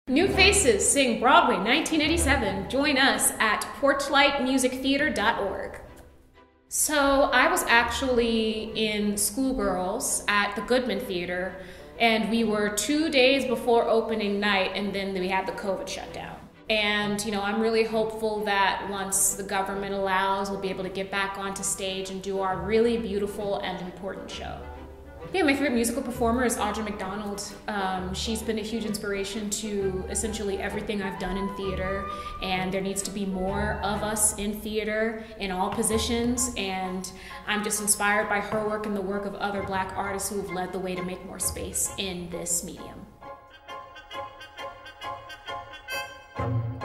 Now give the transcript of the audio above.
New Faces Sing Broadway 1987. Join us at porchlightmusictheater.org. So I was actually in Schoolgirls at the Goodman Theater, and we were 2 days before opening night, and then we had the COVID shutdown. And I'm really hopeful that once the government allows, we'll be able to get back onto stage and do our really beautiful and important show. Yeah, my favorite musical performer is Audra McDonald. She's been a huge inspiration to essentially everything I've done in theater, and there needs to be more of us in theater in all positions, and I'm just inspired by her work and the work of other Black artists who have led the way to make more space in this medium.